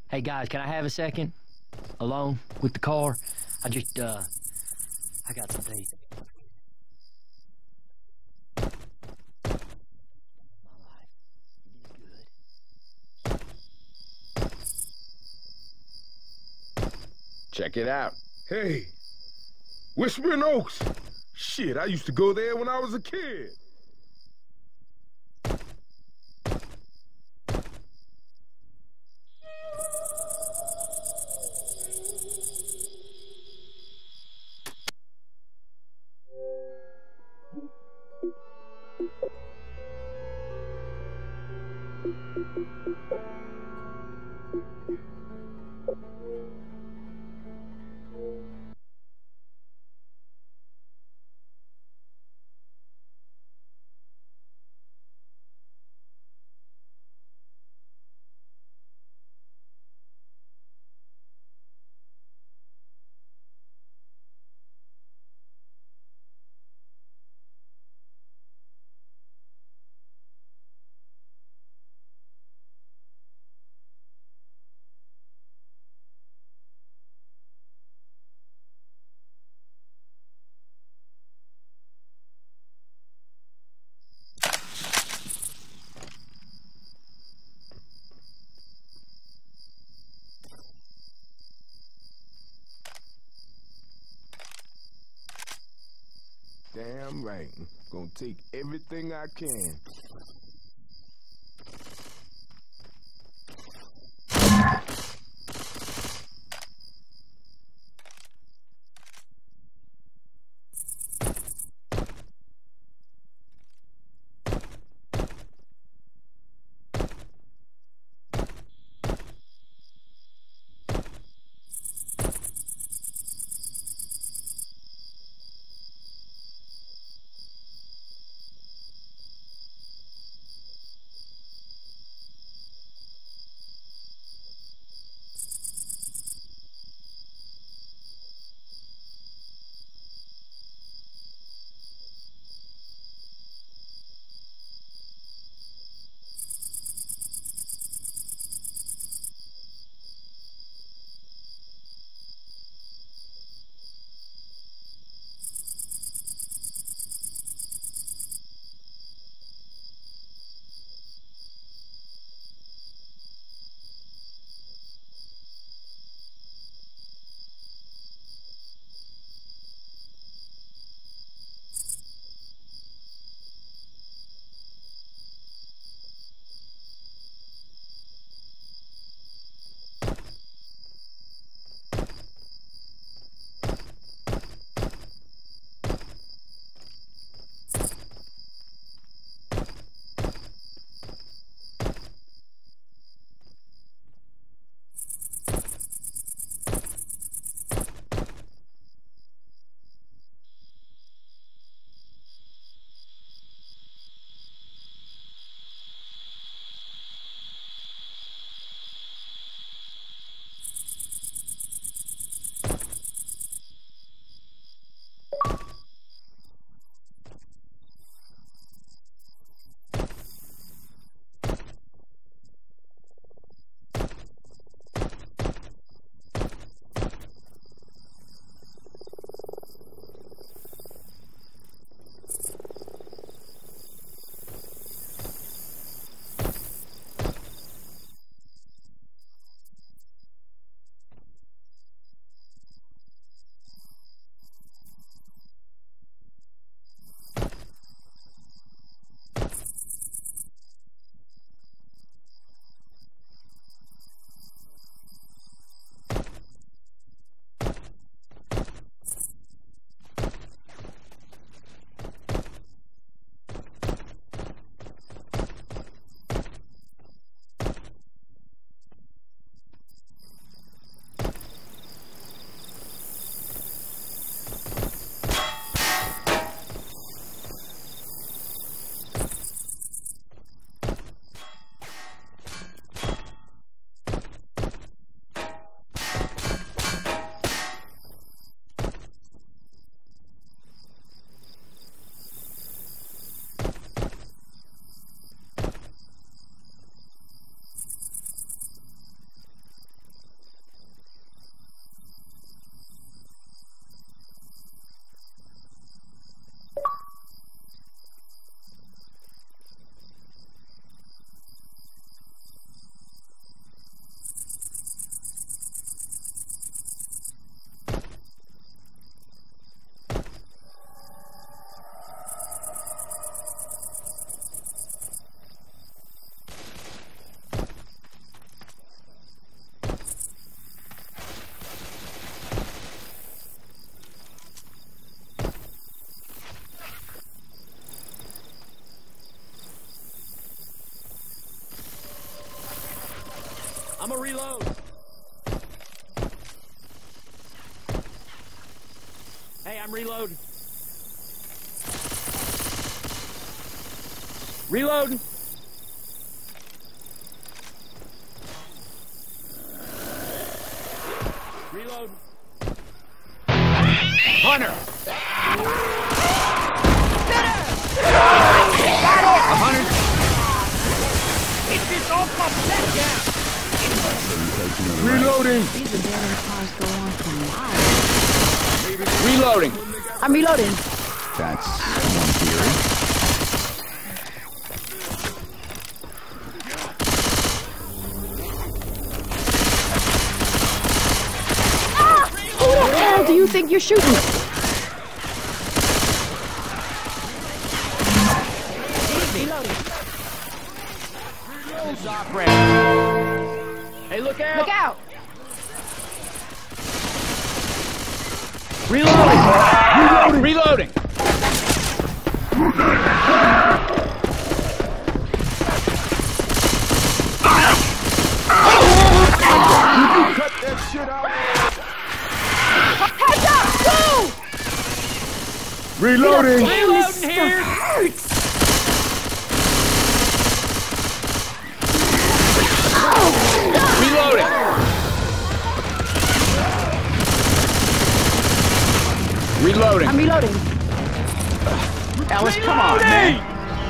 Hey guys, can I have a second? Alone with the car? I got some things. My life. It is good. Check it out. Hey, Whispering Oaks. Shit, I used to go there when I was a kid. Damn right. Gonna take everything I can. I'm a reload. Hey, I'm reloading. Reloading. Reload. Hunter. Got it. 100. It's this all come back down. Reloading. These abandoned cars go on for miles. Reloading. I'm reloading. That's one theory. Who the hell do you think you're shooting? Hey, look out! Look out! Reloading! Reloading! Cut that shit out. Heads up! Go! Reloading. Reloading here! Hurts! Reloading! Reloading! I'm reloading. Alice, come on, man!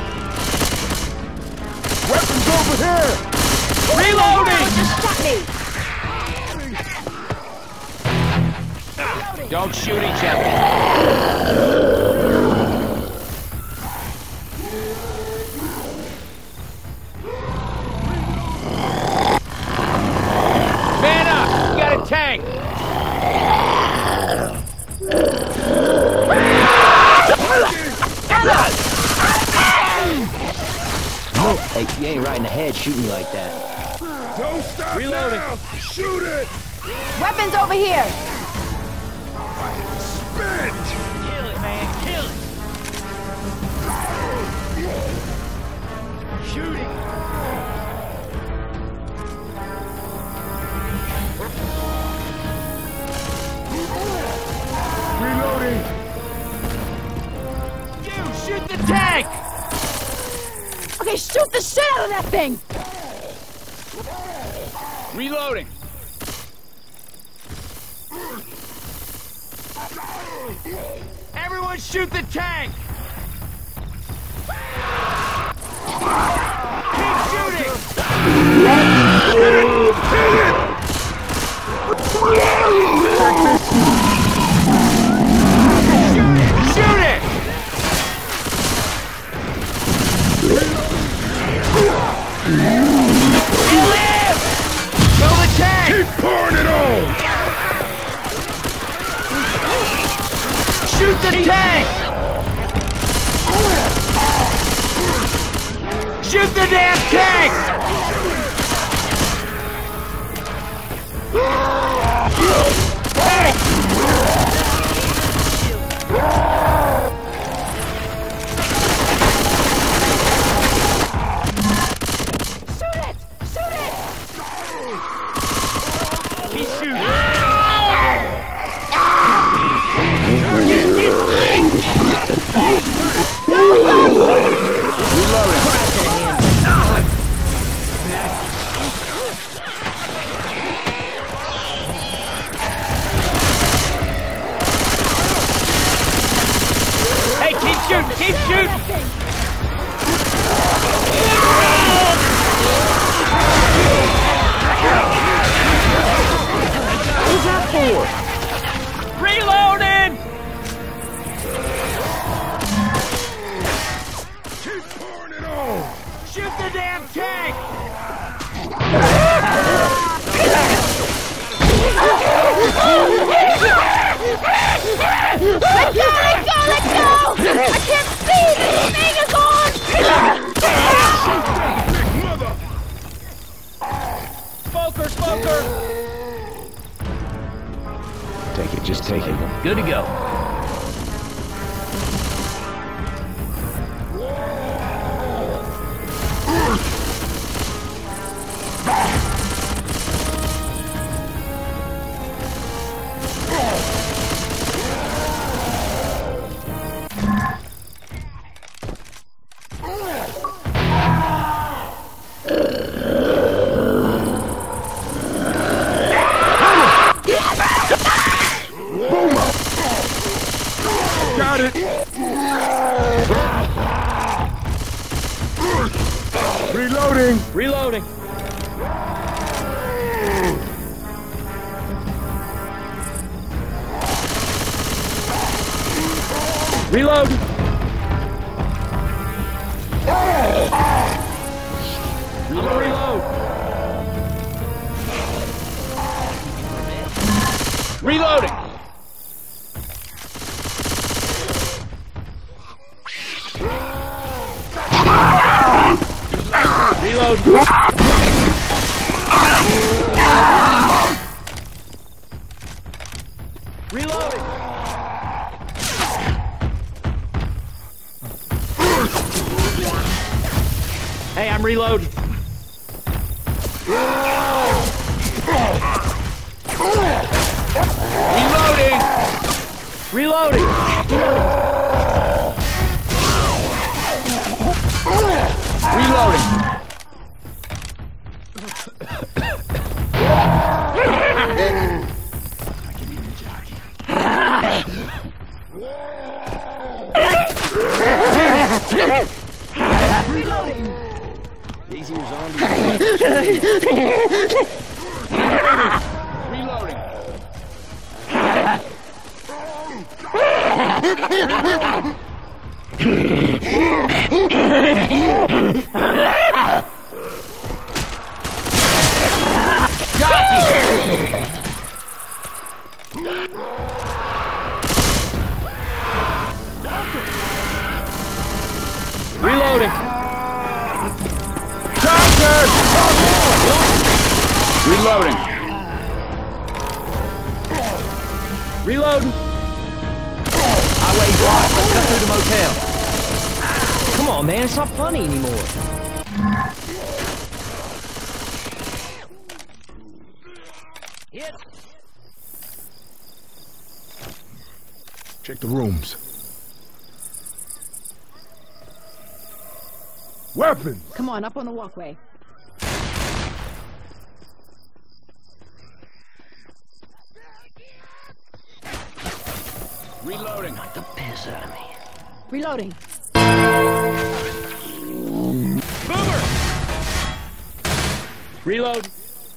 Weapons over here. Reloading! Just shot me! Don't shoot each other. Man up! You got a tank! Oh, hey, you ain't right in the head shooting me like that. Don't stop Reloading. now. Shoot it. Weapons over here! Spit. Kill it, man! Kill it! Shooting! Reloading. You shoot the tank! Okay, shoot the shit out of that thing! Reloading! Everyone shoot the tank! Keep shooting! Shoot it! Kill him! Kill the tank! Keep pouring it on. Shoot the tank! Shoot the damn tank! Hey! Shoot it! Shoot it! Keep shooting! Hey, keep shooting! Keep shooting! Who's that for? Reloading! Keep pouring it on. Shoot the damn tank! Let go! Let go! I can't see! This thing is on! Mother. Smoker! Take it, just take it. Good to go. Reload! Reload! Reloading! Reload! Reloading! Hey, I'm reloading. Reloading! Reloading! Reloading! These here zombies. Reloading! Reloading! Doctor! Reloading! Reloading! Highway blocked. Let's cut through the motel. Come on, man. It's not funny anymore. Hit! Check the rooms. Weapons! Come on, up on the walkway. Reloading. Knock the piss out of me. Reloading. Boomer! Reload.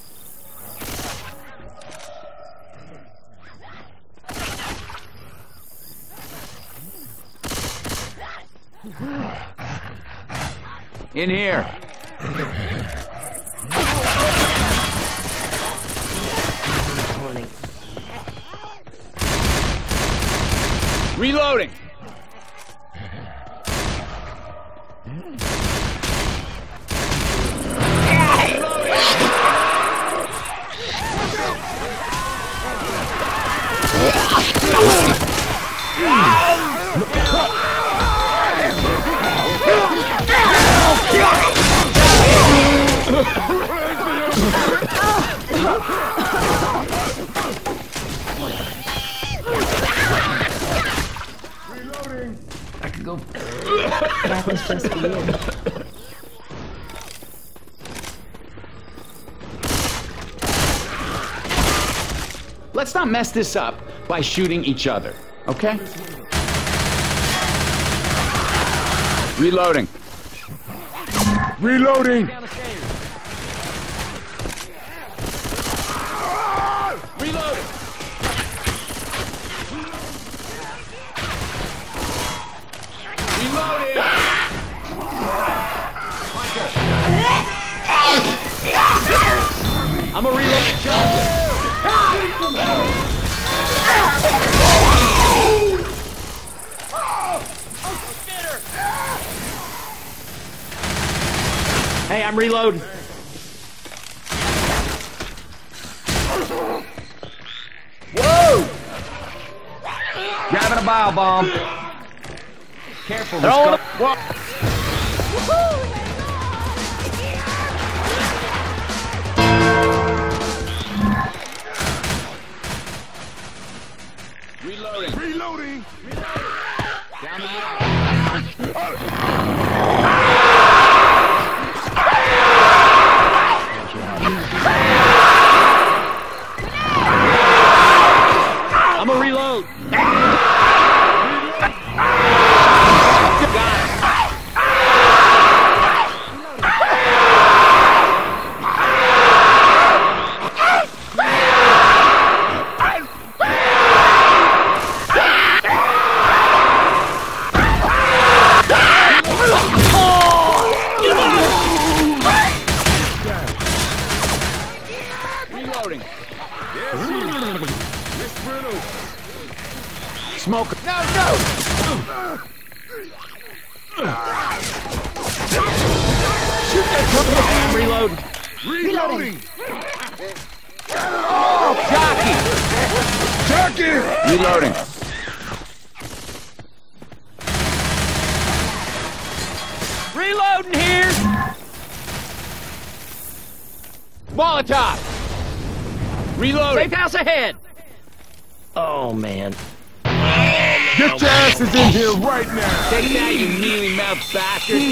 In here. Reloading. I could go. That was just for you. Let's not mess this up by shooting each other, okay? Reloading. Reloading! Reloading. Reloading. I'm a reload Johnson. Hey, I'm reloading. Whoa! Grabbing a bio bomb. Careful, Throw it. Reloading. Reloading! Down the I'm a reload. Reloading. Yes, Whispering Oaks. Smoke. No! Shoot that company. I'm reloading. Reloading. Oh, jockey! Jockey! Reloading. Reloading here. Molotov. Reloading. Safe house ahead. Oh, man. Get your asses in here right now! Take that, you mealy-mouthed bastard.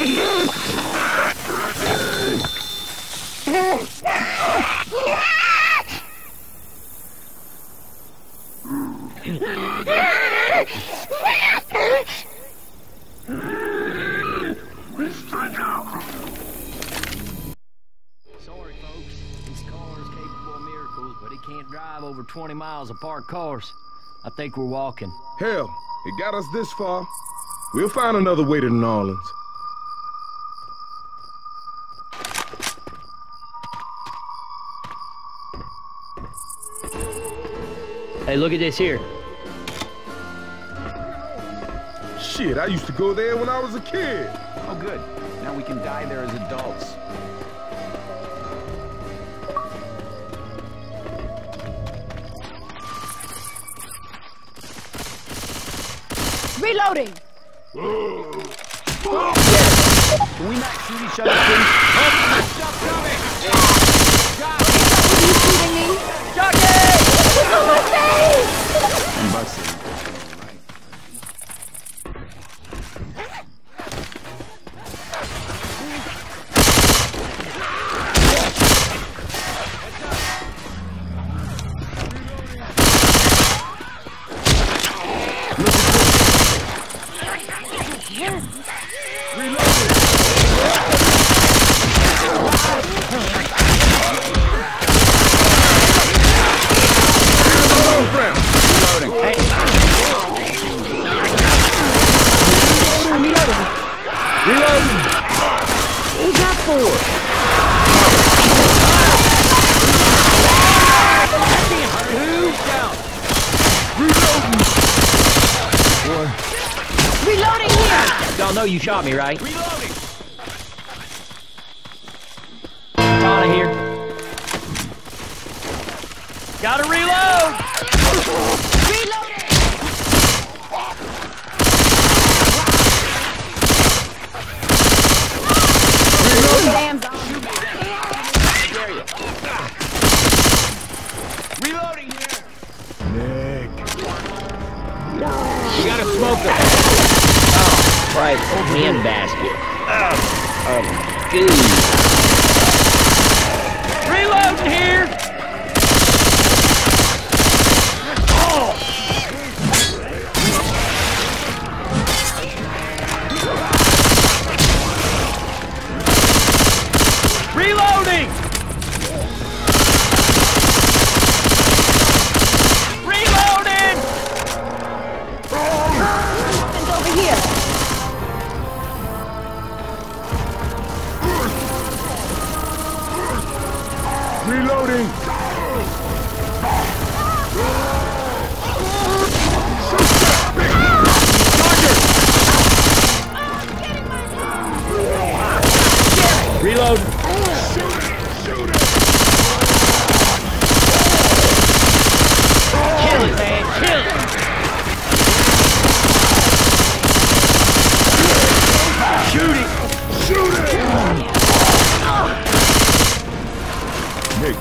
Sorry, folks. This car is capable of miracles, but it can't drive over 20 miles of parked cars. I think we're walking. Hell, it got us this far. We'll find another way to New Orleans. Hey, look at this here. Shit, I used to go there when I was a kid. Oh, good. Now we can die there as adults. Reloading! Can we not shoot each other, please? Stop coming! Are you shooting me? Jockey! On my face! I'm busting. Reloading here! Y'all know you shot me, right? Reloading! Out of here. Gotta reload! Reloading! Damn zombie. Reloading here! Nick. You gotta smoke them. Oh, right. Hand basket. Oh, dude. Reloading here! Reloading! Reloading! Something's over here. Reloading! Reload! Kill it, man! Kill it! Shoot it! Shoot it! Nick.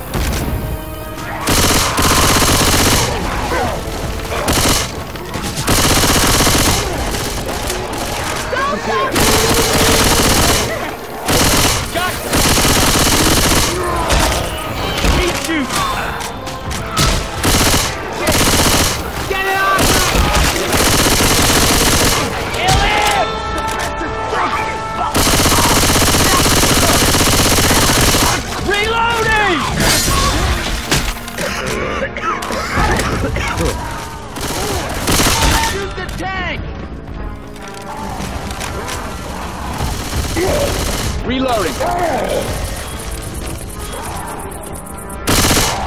Reloading!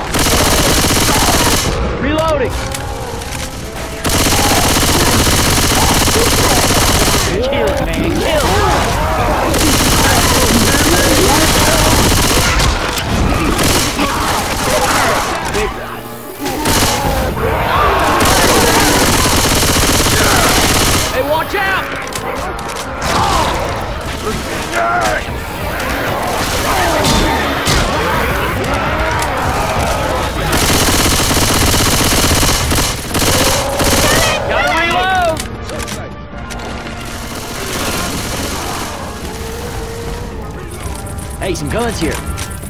Reloading! Kill it, man, kill Hey, watch out! Gotta reload! Hey, some guns here.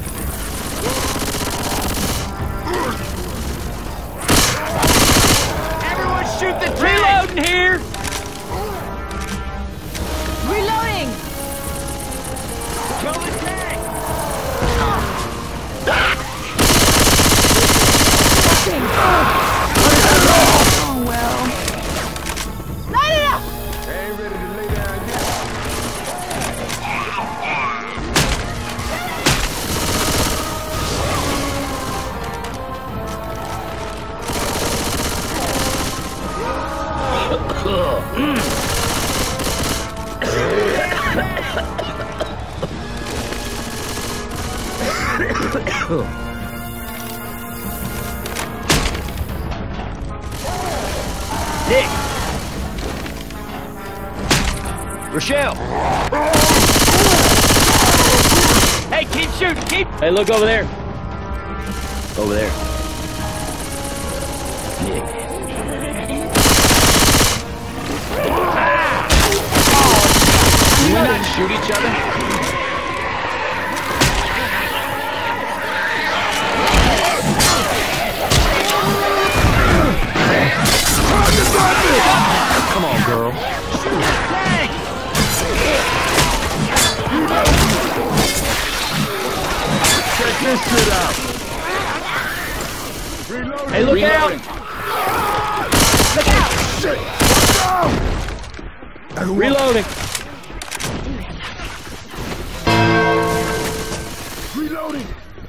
Everyone shoot the tank! Reloading here! Reloading! Kill the tank! Oh, well. Light it up! I ain't ready to lay down yet. Nick! Rochelle! Hey, keep shooting, keep... Hey, look over there. Over there. Nick. Can we not shoot each other? Come on, girl. Check this shit out. Reloading. Hey, look out! Look out! Reloading! Reloading.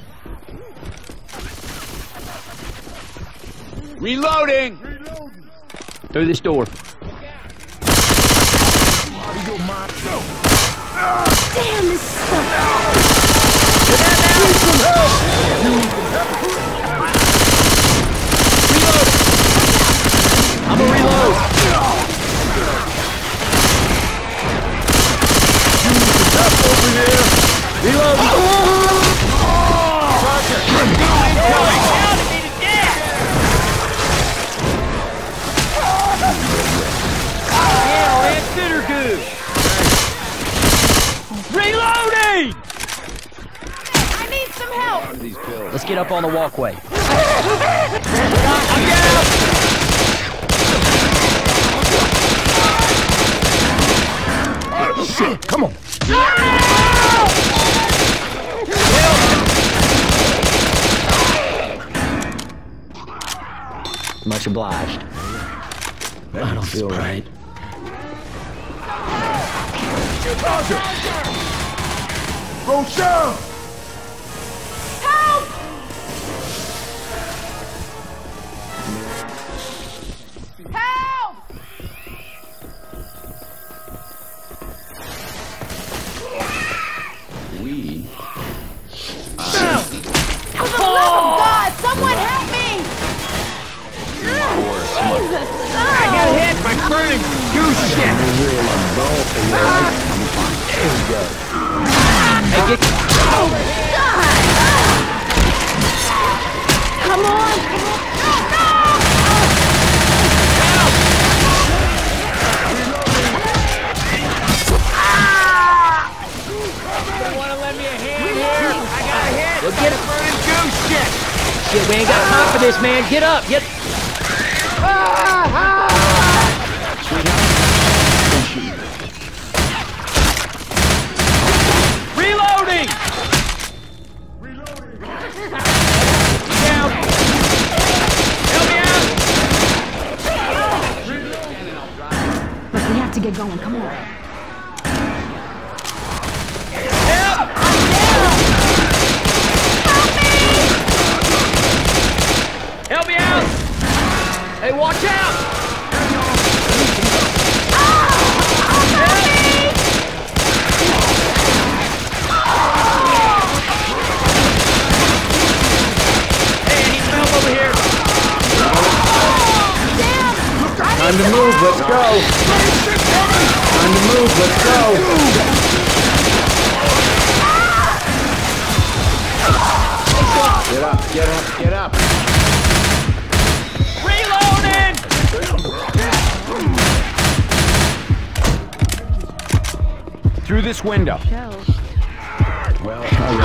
Reloading! Through this door. Damn, this stuff. I'm gonna reload. Reload. Reloading! I need some help! Let's get up on the walkway. Shit, come on. Much obliged. I don't feel right. Rochelle! Help! Help! We... For the love of God, someone help me! Jesus! I got hit by burning goose shit. There we go. Hey, get... Oh, God! Come on! You wanna lend me a hand here? I got a hit. We'll get it burning goose shit. Shit, we ain't got time for this, man. Get up, get... Reloading! Down! Help me out! Look, we have to get going. Come on. Help! Help me out! Hey, watch out! Hey, I need some help over here! Time to move, let's go! Time to move, let's go! Get up, get up, get up! Reloading! Through this window. Well,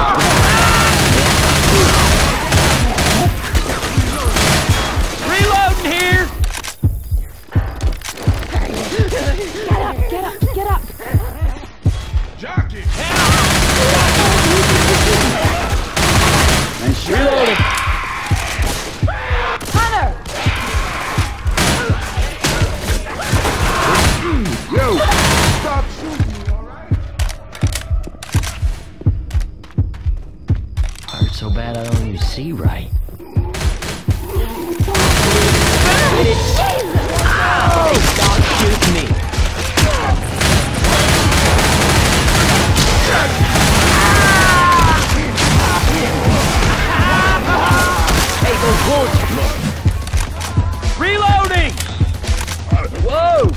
Reloading here! Get up, get up! Jockey! nice shot. Reloading! Hunter! Yo! Stop shooting me, alright? Hurt so bad I don't even see right. Hey, stop shooting me! Hey, those bullets! Reloading! Whoa!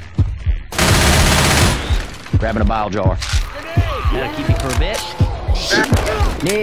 Grabbing a bile jar. That'll keep you for a bit. Nick.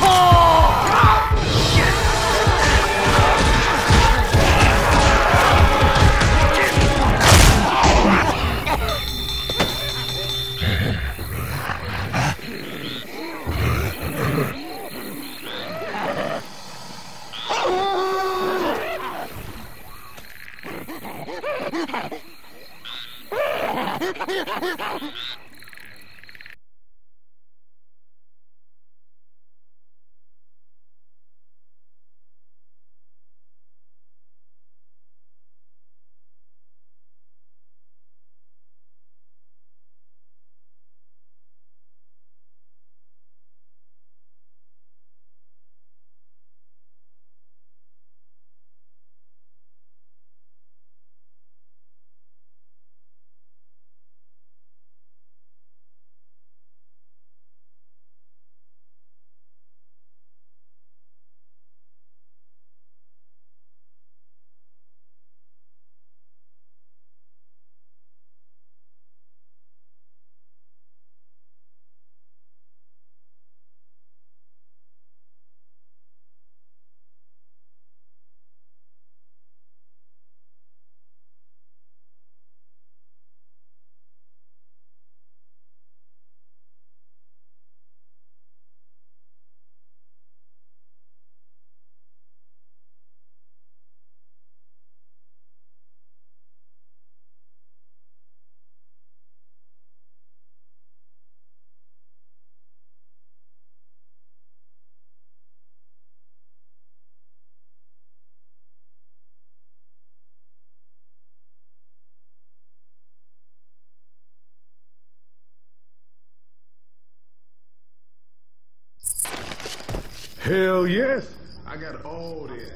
Hell yes! I got all that.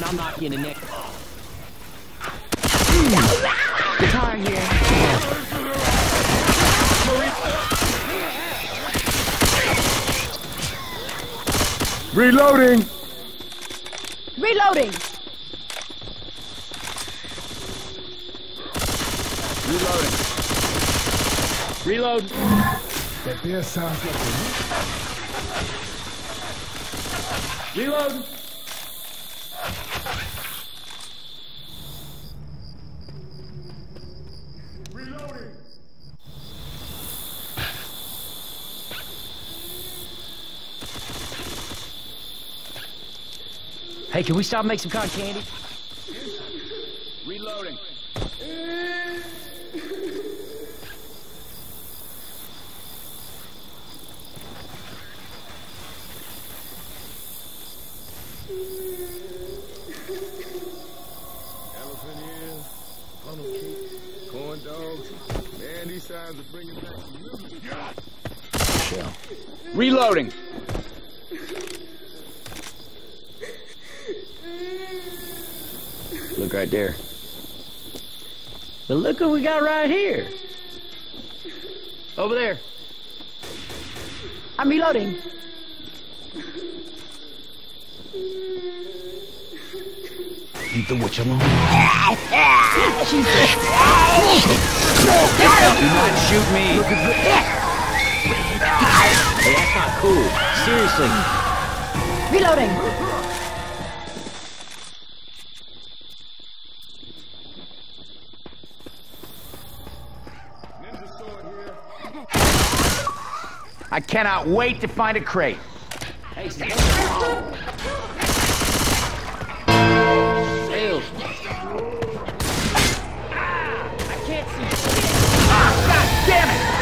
I'll knock you in the neck. Guitar here. Reloading! Reloading. Reloading. Reload. That there sounds like a... Reload. Reloading! Hey, can we stop and make some cotton candy? Reloading. Elephant ears, funnel cake, corn dogs. Man, these signs are bringing back some memories. Reloading. Look right there. But look what we got right here. Over there. I'm reloading. Leave the witch alone. Do not shoot me. Hey, that's not cool. Seriously. Reloading. Ninja sword here. I cannot wait to find a crate. Hey, Sales. I can't see. God damn it!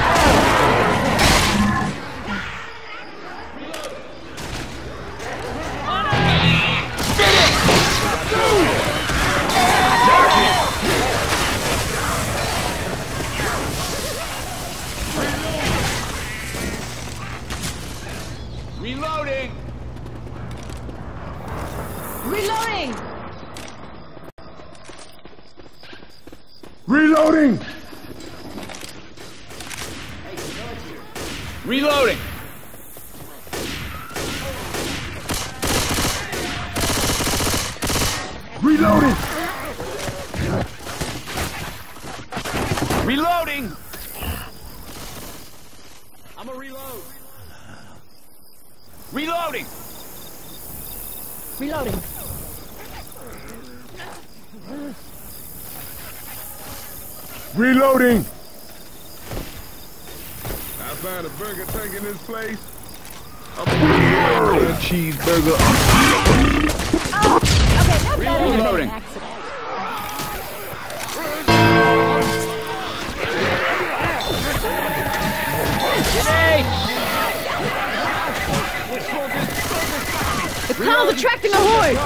Reloading. Reloading. Reloading! Reloading. Reloading! Reloading. I'm a reload. Reloading. Reloading. Reloading! I found a burger tank in this place. I'm gonna get a cheeseburger. Oh, okay, that's better than Reloading. an accident. The clown's attracting a horde.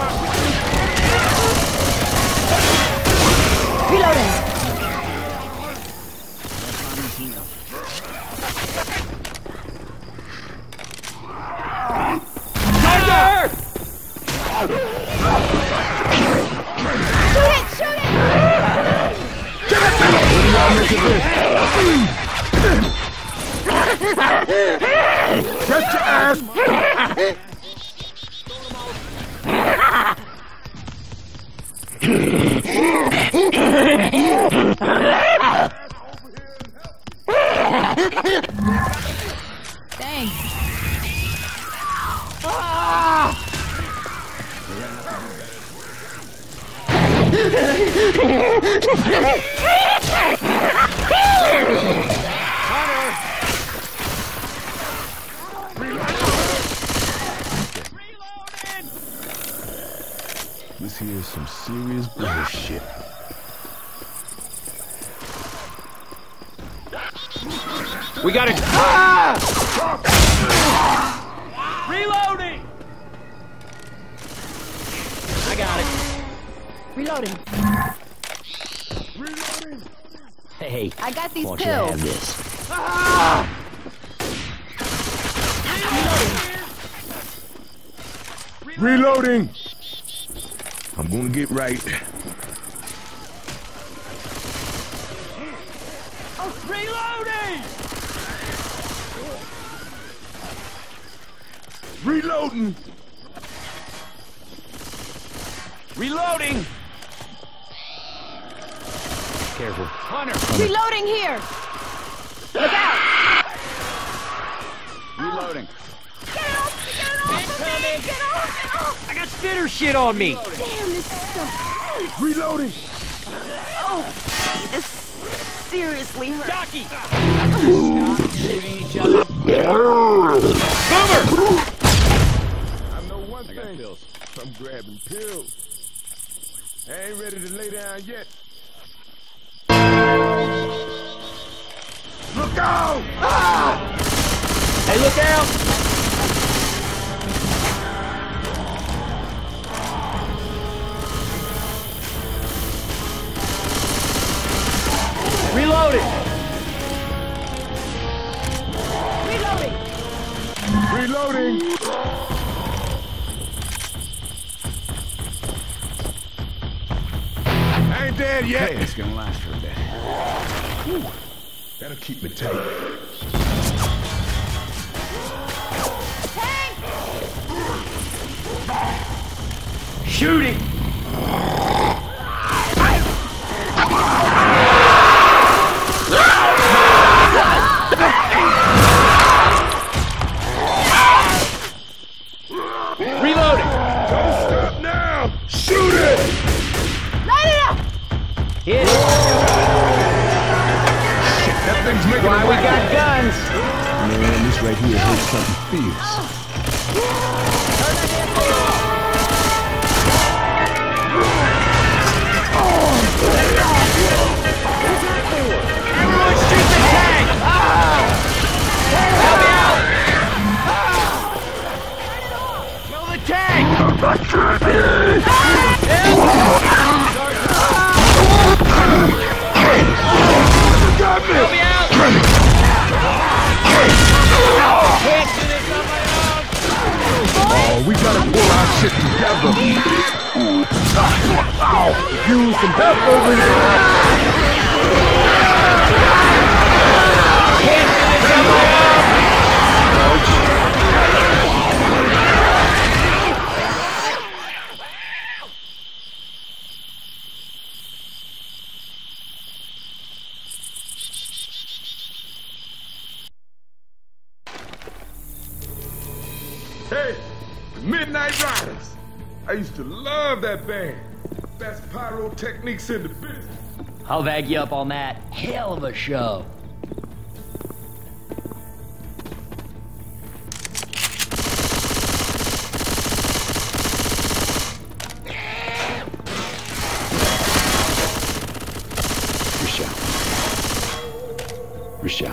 Reloading. Shoot it! Get your ass! Thanks. This here is some serious bullshit. We got it. Reloading. I got it. Reloading. Reloading! Hey, I got these I want you to pills. have this. Reloading! I'm gonna get right. Reloading! Reloading! Reloading! Careful. Hunter! Reloading here! Look out! Reloading. Get off! Get off of me! Get off! I got spitter shit on me! Damn, this is so... Reloading! Oh, this seriously hurts. Jockey! Shooting each other. Boomer! I know one thing. I'm grabbing pills. I ain't ready to lay down yet. Look out! Ah! Hey, look out! Reloading! Reloading! I ain't dead yet. Hey, it's gonna last for a bit. That'll keep me tight. Shooting! Reloading! Don't stop now! Shoot it! Light it up! Hit it! That thing's making Why a we racket. got guns? Man, this right here hurts something fierce. Everyone shoot the tank! Help me out! Kill the tank! Got me! Help me out! Can't do this on my own! Oh, we gotta pull our shit together. Use some help over here. Can't do this on my own! Hey, the Midnight Riders. I used to love that band. Best pyrotechnics in the business. I'll bag you up on that. Hell of a show. Rochelle.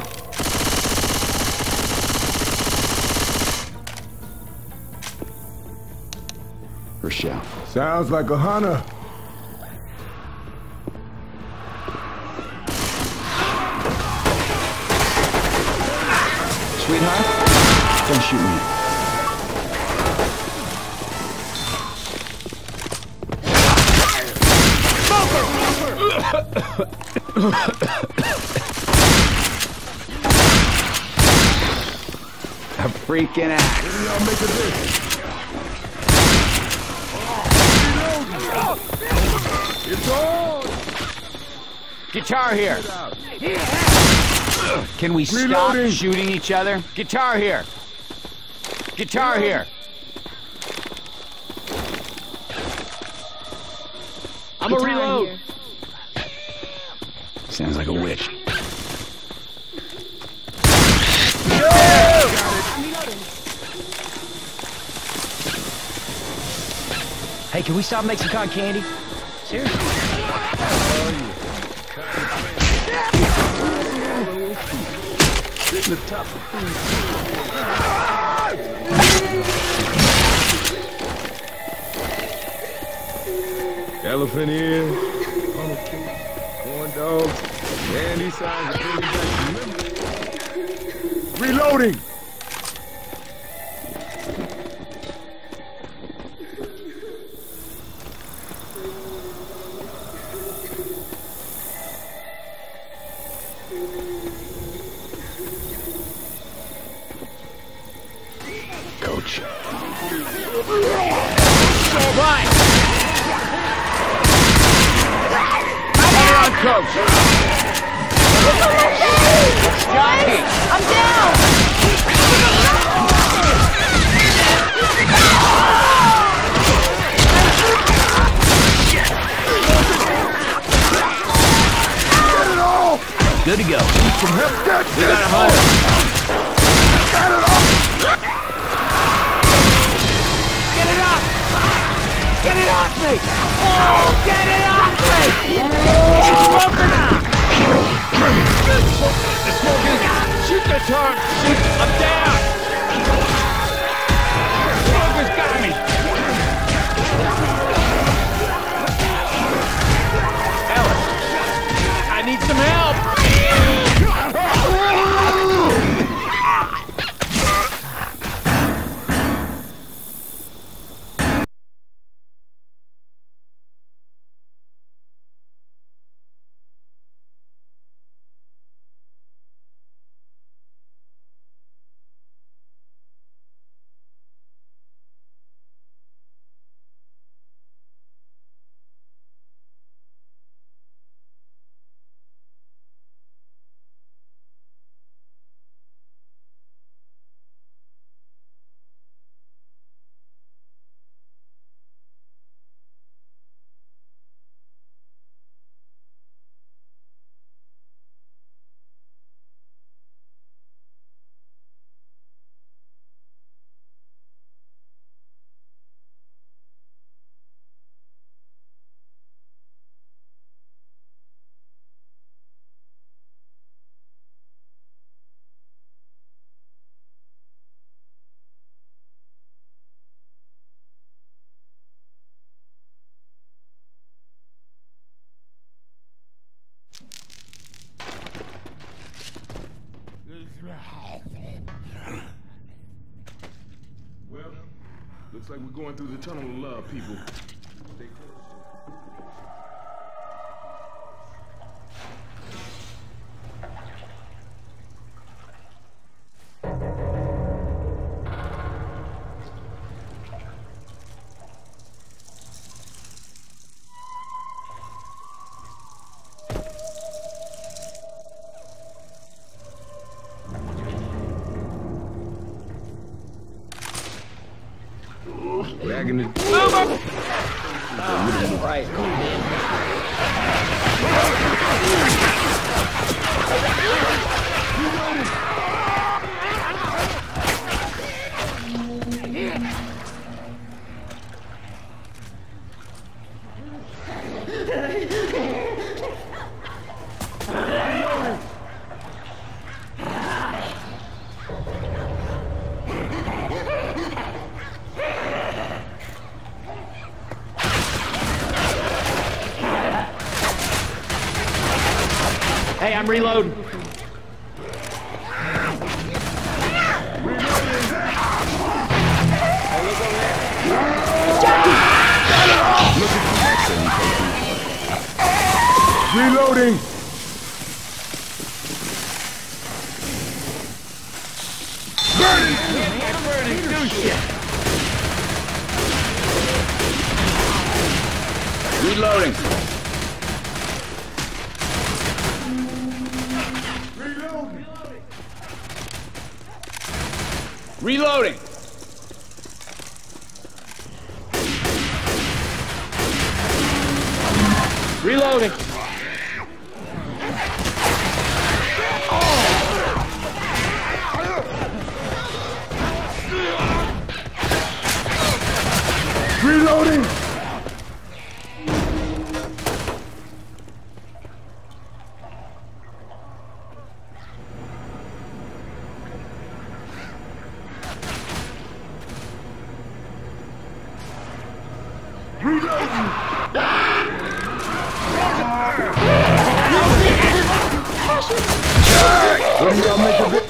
Rochelle. Sounds like a hunter. Sweetheart, don't shoot me. A freaking axe. What do y'all make of this? It's on! Guitar here. Can we stop Reloading. shooting each other? Guitar here. Guitar here. I'm a reload. Sounds like a witch. Hey, can we stop and make some cotton candy? Seriously? Sitting atop the food. Elephant ear, funnel cake, corn dogs, candy signs, and things. Reloading! Coach. Right. Come on, Coach. Jockey. I'm down! Good to go. Some help. We got a hunter. Get it off! Get it off me! Oh, get it off me! It's smoking out! The smoke is... Shoot the turret! Shoot! I'm down! The smoker's got me! Ellis! I need some help! Well, looks like we're going through the tunnel of love, people. Stay close. Dragging it. Right. Hey, I'm reloading. Reloading! Reloading. Reloading. Reloading. Reloading! What do y'all make of it?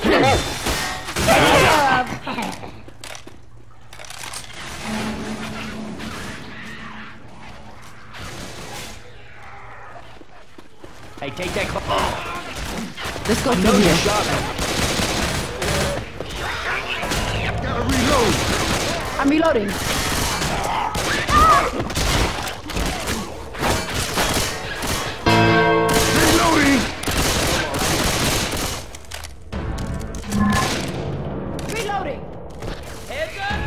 Hey, take that car. Let's go No, through you here. shot me. Gotta reload. I'm reloading. Reloading. Reloading. Heads up.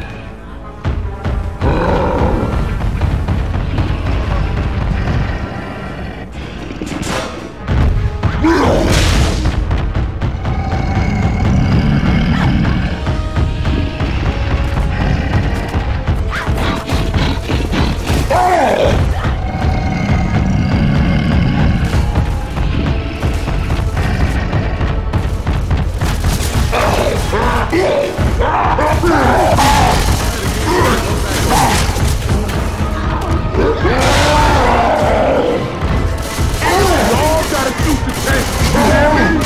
Y'all gotta shoot the tank.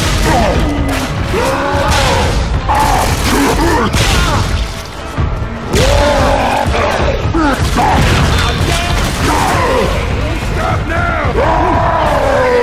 Stop now!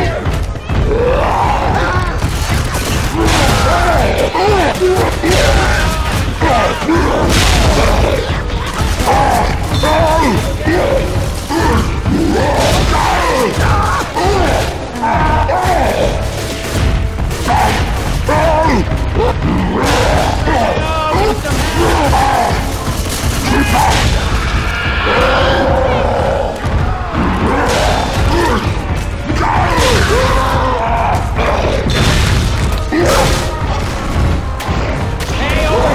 Hey, over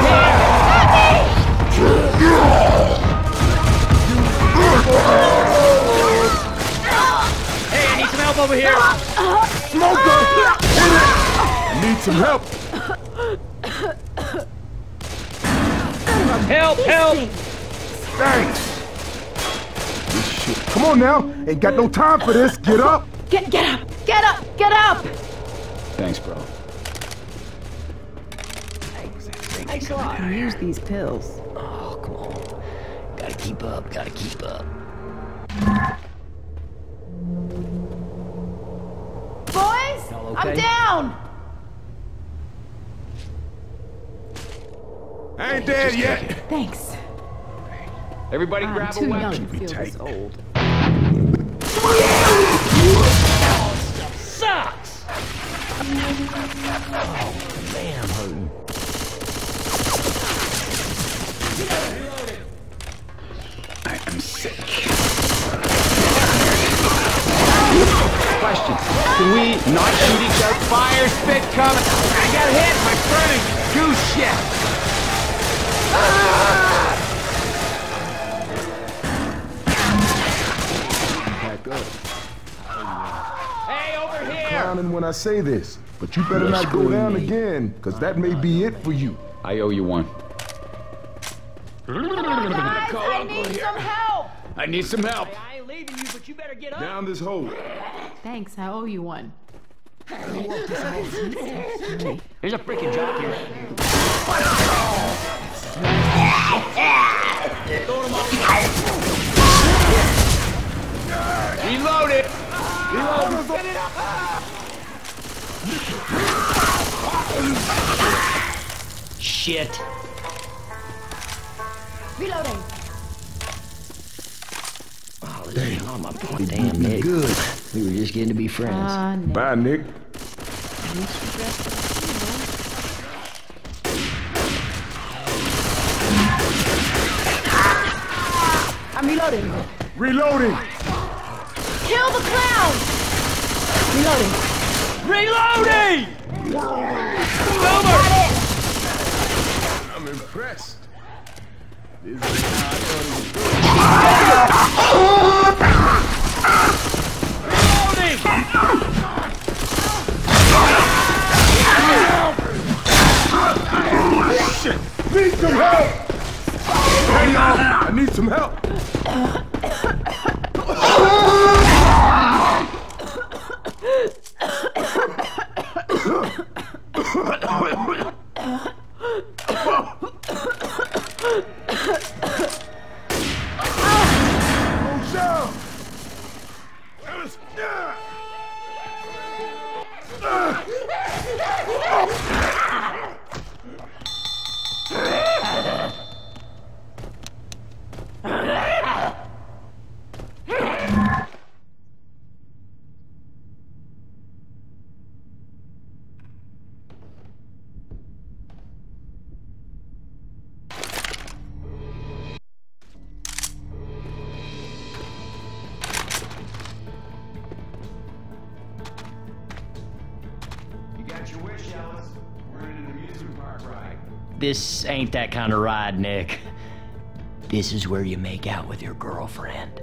here. Hey, I need some help over here. Smoker! Need some help. Help, help. Thanks. This shit. Come on now. Ain't got no time for this. Get up. Get up. Get up. Get up. Thanks, bro. Thanks a lot. Use these pills. Oh, come on. Gotta keep up, gotta keep up. Boys, Y'all I'm okay? down. I ain't dead yet. Thanks. Everybody I'm grab a too young weapon. to feel this old. Sucks. Oh, man, I'm hurting. I am sick. Question. Can we not shoot each other? Fire spit coming. I got hit. My friend. Goose shit. Back up. Hey, over here. Clowning when I say this, but you better not go down again, because that may be it for you. I owe you one. Guys, I need some help. I need some help. I ain't leaving you, but you better get up. Down this hole. Thanks, I owe you one. There's a freaking job here. Reload it. Shit. Reloading. Oh, this is on my point. Damn, Nick. Good. We were just getting to be friends. Nick. Bye, Nick. I'm reloading. Reloading. Kill the clown. Reloading. Reloading! I'm impressed. This is how I thought it was Shit! Need some help! Hang on! I need some help! This ain't that kind of ride, Nick. This is where you make out with your girlfriend.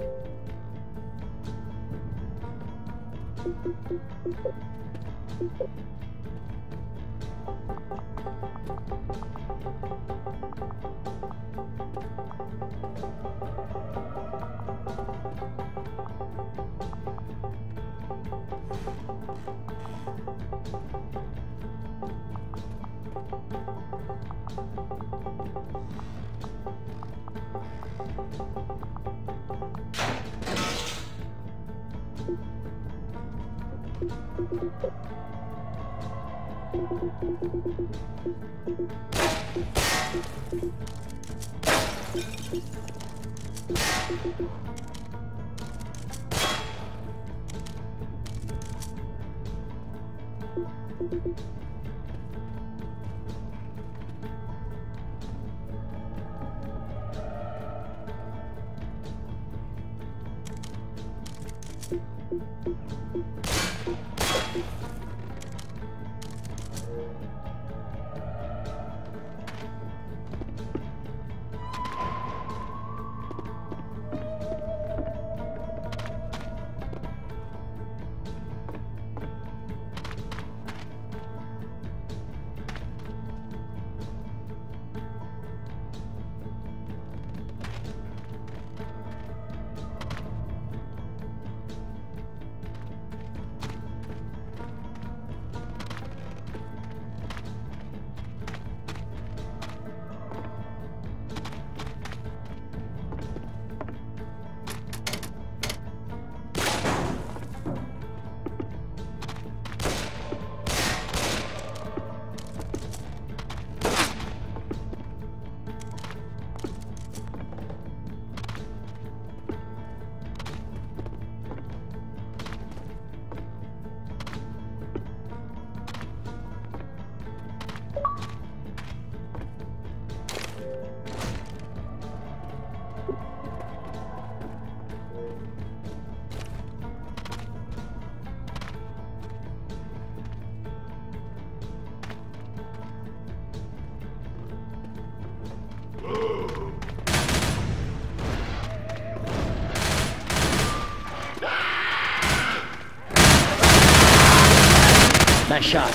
Nice shot.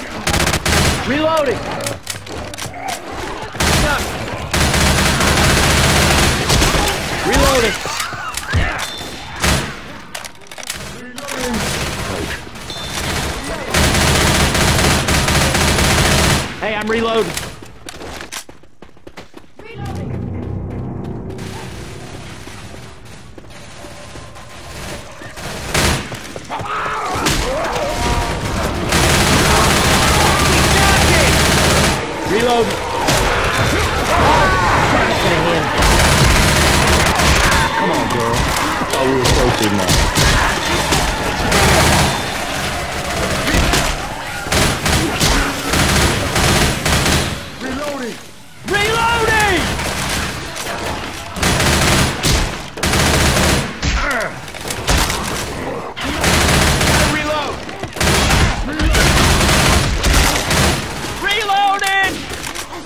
Reloading! Reloading! Hey, I'm reloading. Reload. Come on, girl. Oh, we were so good now. Reloading! Reloading! Reload! Reloading!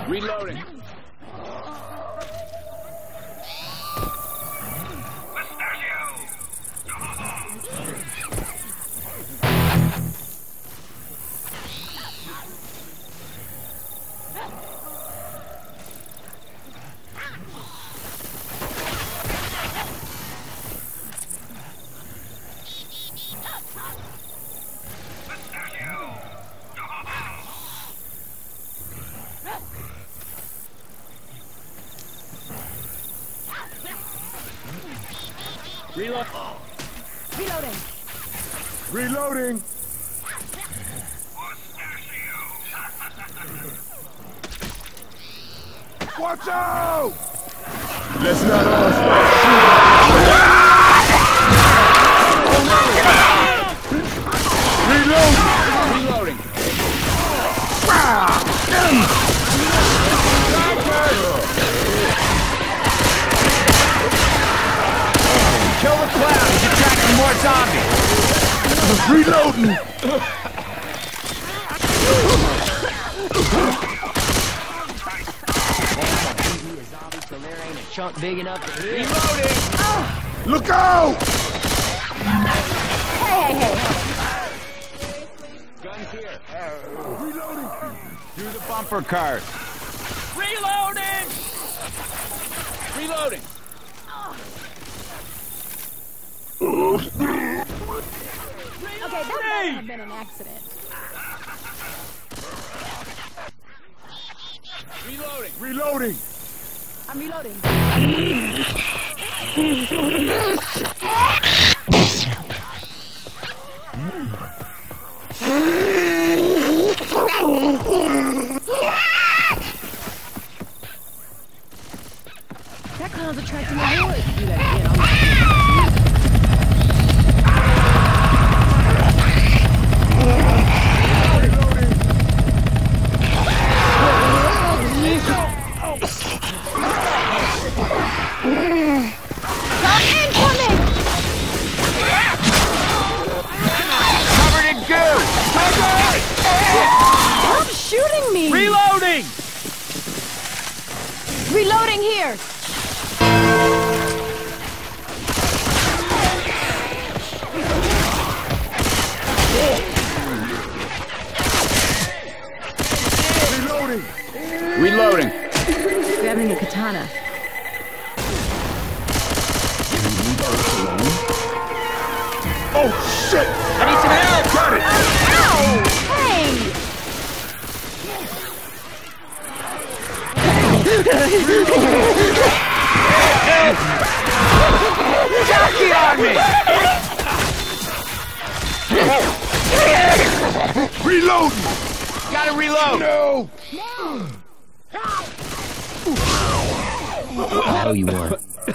Reloading. Reload. Reloading. Reloading. Watch out! Let's not all start shooting. Reloading. Kill the clown. He's attracting more zombies. Reloading. So there ain't a chunk big enough to hit. Reloading. Look out! Hey. Guns here. Reloading. Do the bumper cars. Reloading. Reloading. Okay, that might have been an accident. Reloading. Reloading. I'm reloading. That clown's attracting the boys. Do that again. Covered in goo. Stop shooting me! Reloading. Reloading here! Reloading. Reloading. Grabbing a katana. Oh, shit! I need some help. Got it! Ow! Hey! Jockey on me. Reloading! Gotta reload. No! How you are.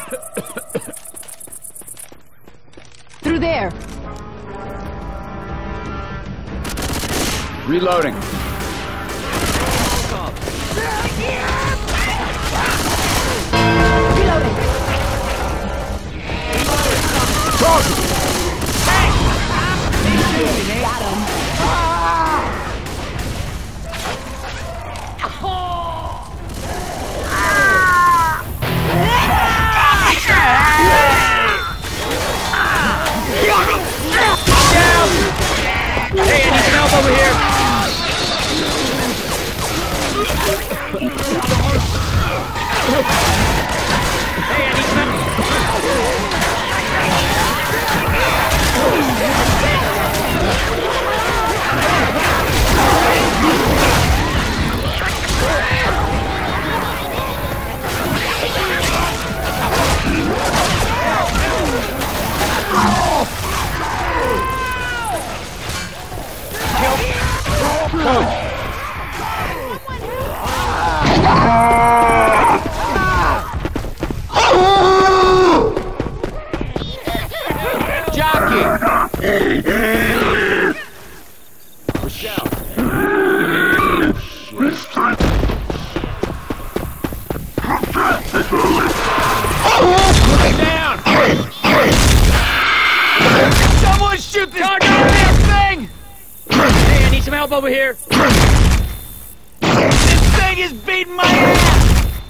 Through there. Reloading. Reloading! Talking! Got him! Hey, I need some help over here. Hey, I need some help. Down! Someone shoot this goddamn thing! Hey, I need some help over here. This thing is beating my ass!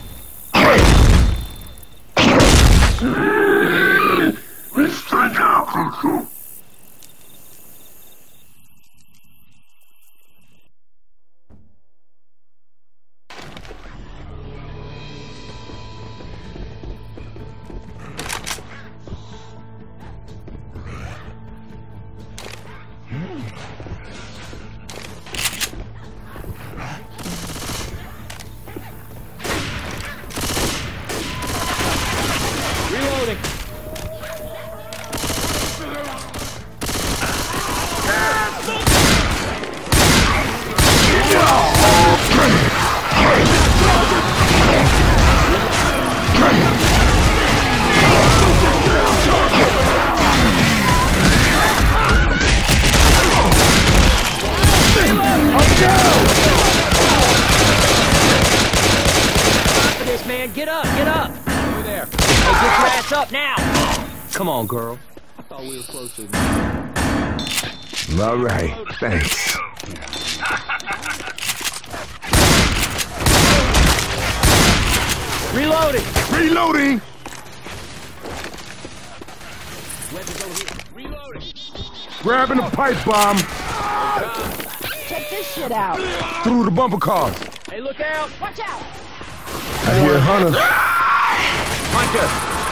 Reloading. This man, get up, get up. Over there. Hey, get your ass up now. Come on, girl. I thought we were closer. All right, thanks. Reloading. Reloading! Reloading. Grabbing a pipe bomb Check this shit out. through the bumper cars. Hey, look out. Watch out. I hear Hunter. Hunter!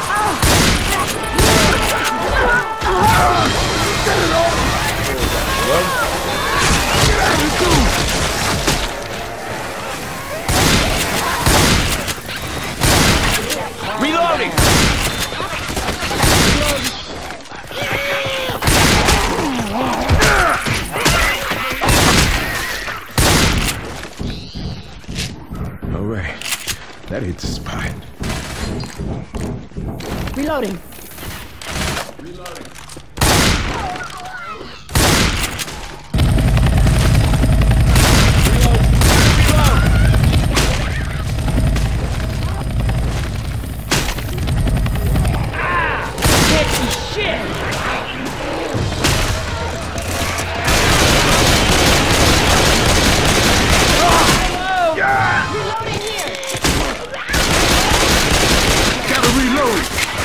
Reloading! All right, that hit the spot. Reloading. Gotta reload.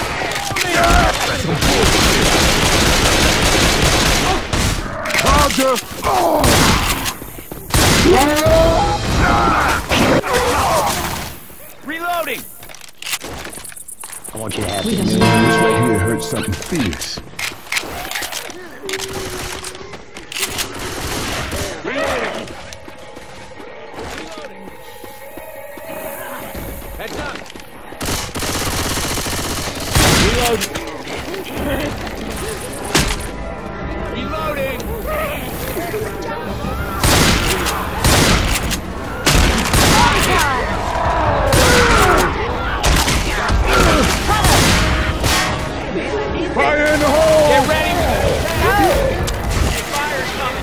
Roger. Reloading! I want you to have We this. don't This right here hurts something fierce. Heads up. Reloading. Reloading! Fire in the hole! Get ready! Fire's coming!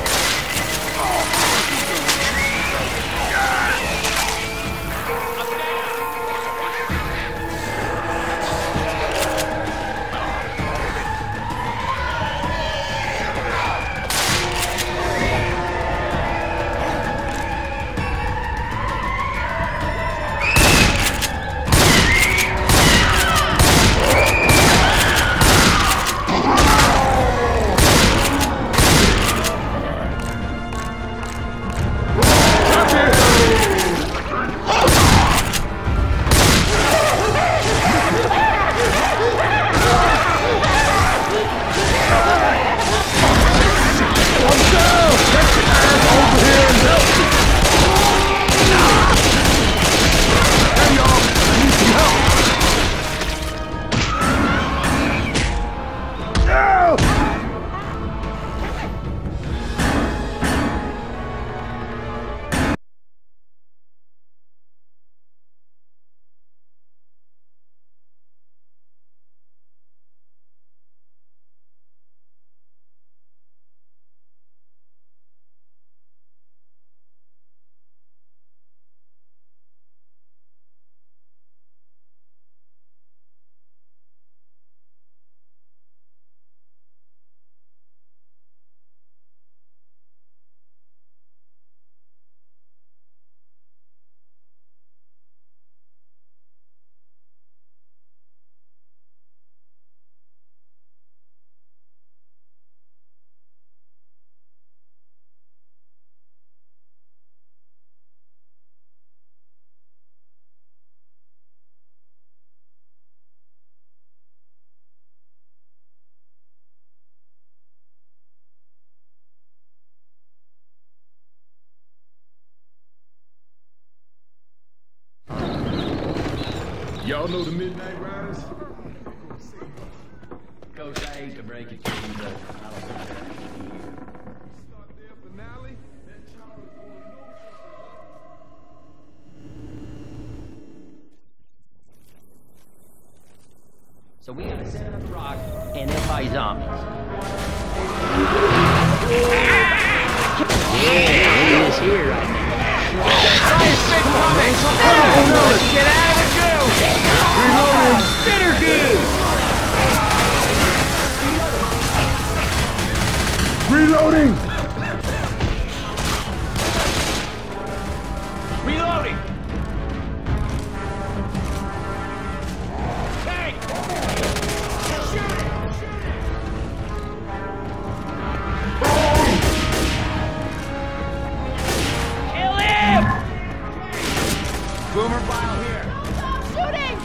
Y'all know the Midnight Riders? Coach, I hate to break it to you, but I don't think they're actually here. Start their finale. So we gotta set up the rock and then fight zombies. Yeah, he is here right now. Fire spit coming! Oh no, let's get out of the goo! Bitter goo! Reloading! Reloading! Hey! Kill him! Boomer bile here. Shooting!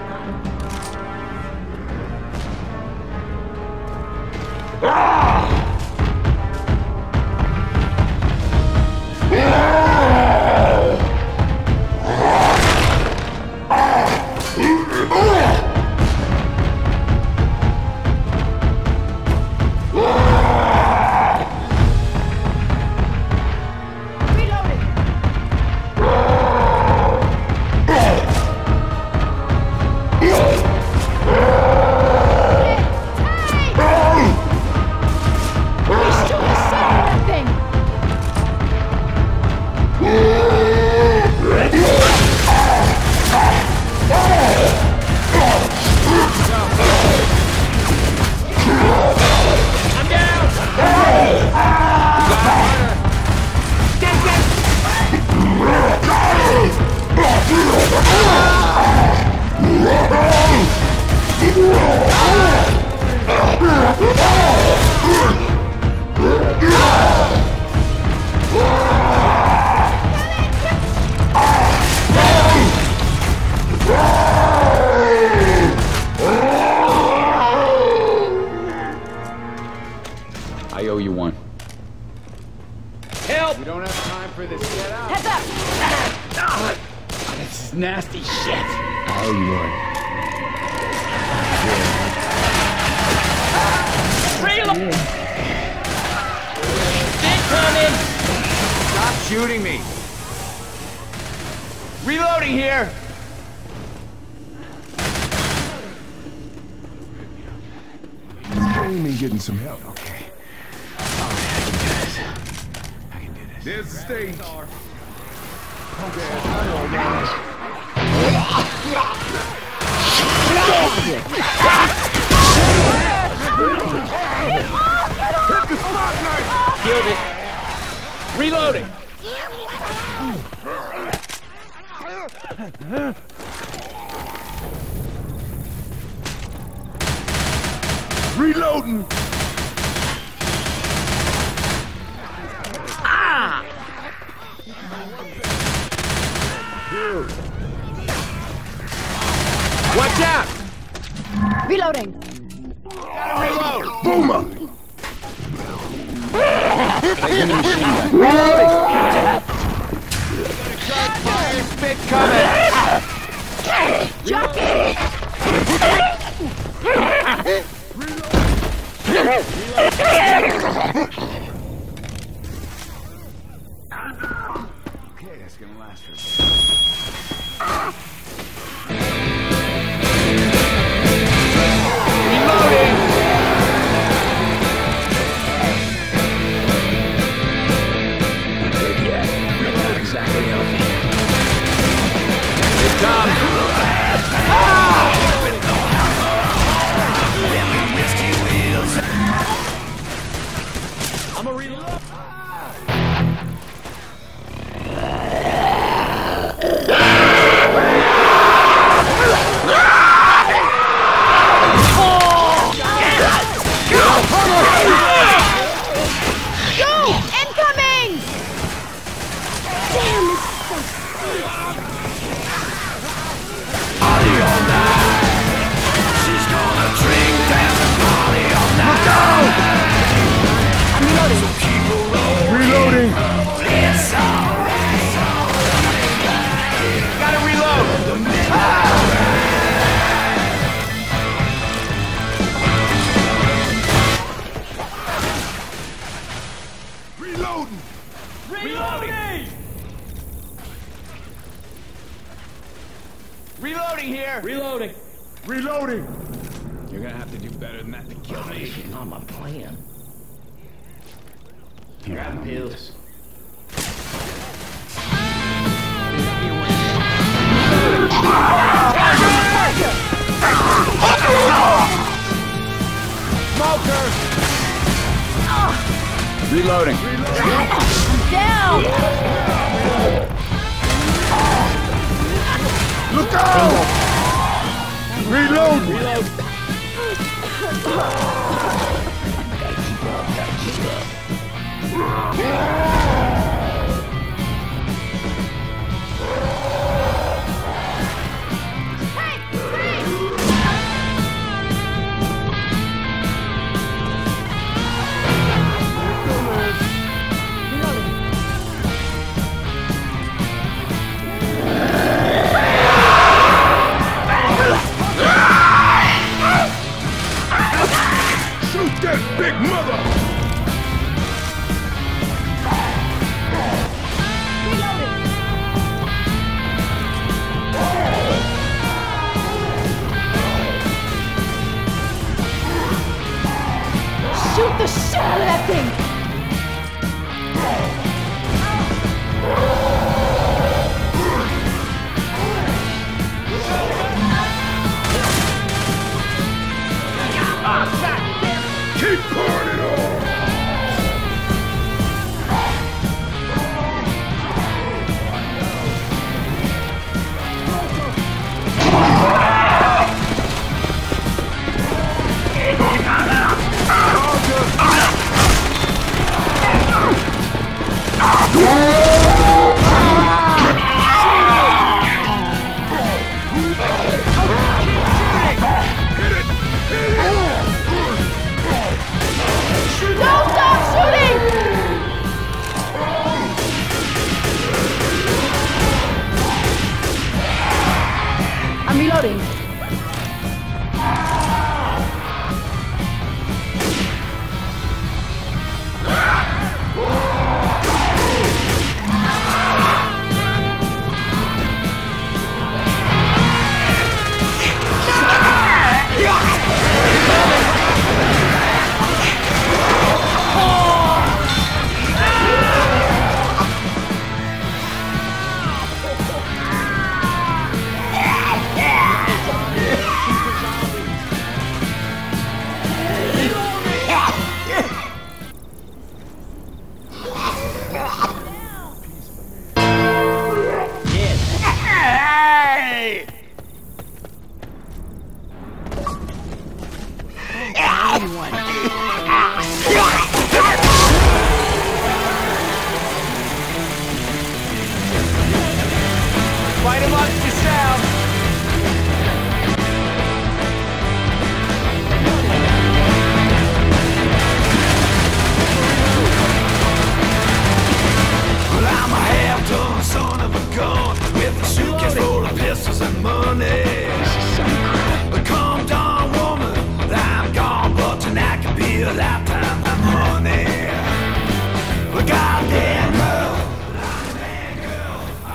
I owe you one. Help! You don't have time for this. Get out. Heads up! Oh, this is nasty shit. I owe you one. Reload! Incoming! Stop shooting me! Reloading here! Came and getting some help. Okay. There's the stage. Hit the spotlight! Killed it. Reloading! Reloading! Ah! Watch out! Reloading! Reload! Boomer! Fire spit coming! Okay, that's gonna last for a Reloading! Not exactly healthy. Here it comes! I'm a reload. Reloading here! Reloading. Reloading! You're gonna have to do better than that to kill me. Not my plan. Grab pills. Smoker! Reloading. Down! Look out! Reload! Reload. Shoot that big mother! Shoot the shit out of that thing! Keep pouring it on! Don't stop shooting! I'm reloading. Fight amongst yourselves! Well, I'm a half-ton son of a gun with a suitcase full of pistols and money. Come down, woman, I'm gone, but tonight could be a lifetime of money. Well, goddamn girl, I'm a bad girl.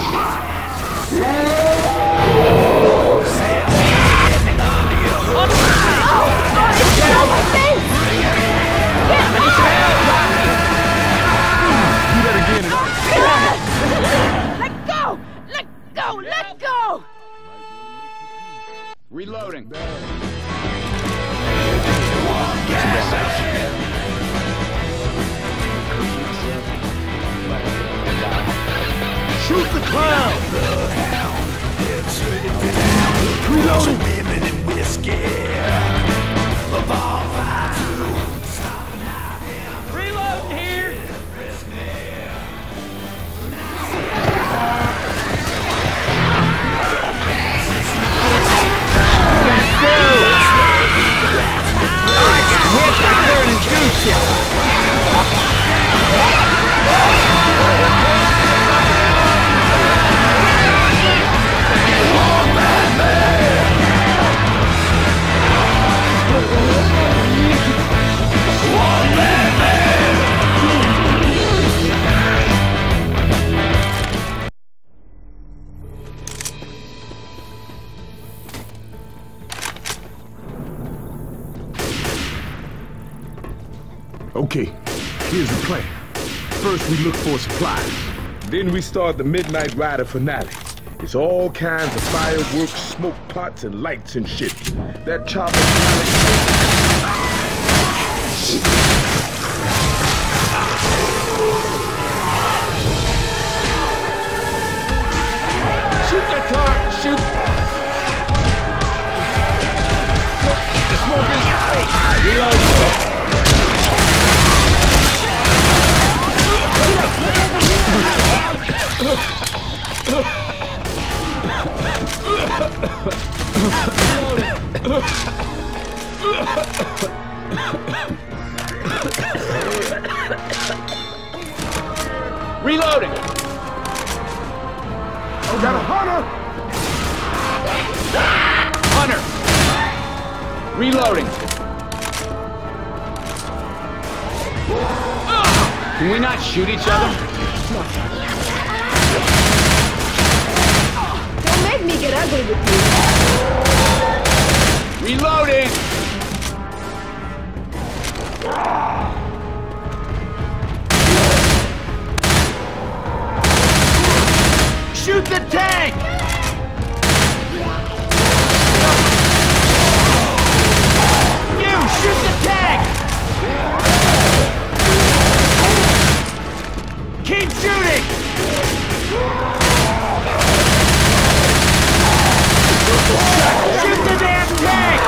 Say, get me under your hood. Get off my face! Let go! Let go! Let go! Reloading. Shoot the clown! Reloading. Women and whiskey. The ball fight. Reload here! Okay, here's the plan. First we look for supplies. Then we start the Midnight Rider finale. It's all kinds of fireworks, smoke pots, and lights and shit. That chopper Shoot that car! Shoot! The smoke is... Reload! Reloading! Oh, got a hunter! Hunter! Reloading! Can we not shoot each other? Don't make me get ugly with you. Reloading! Shoot the tank! You, shoot the tank! Keep shooting! Shoot the damn tank!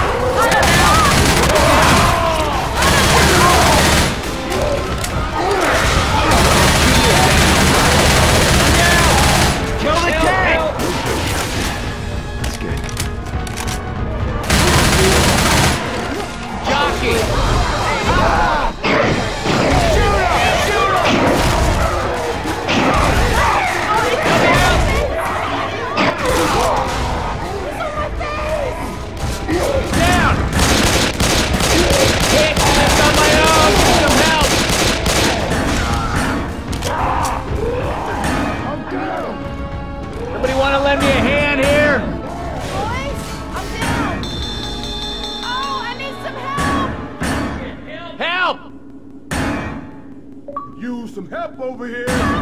Kill the tank! That's good. Jockey! Shoot him! Shoot him! Down! Can't do this on my own! Need some help! Somebody want to lend me a hand here? Boys, I'm down. Oh, I need some help. Help! Use some help over here!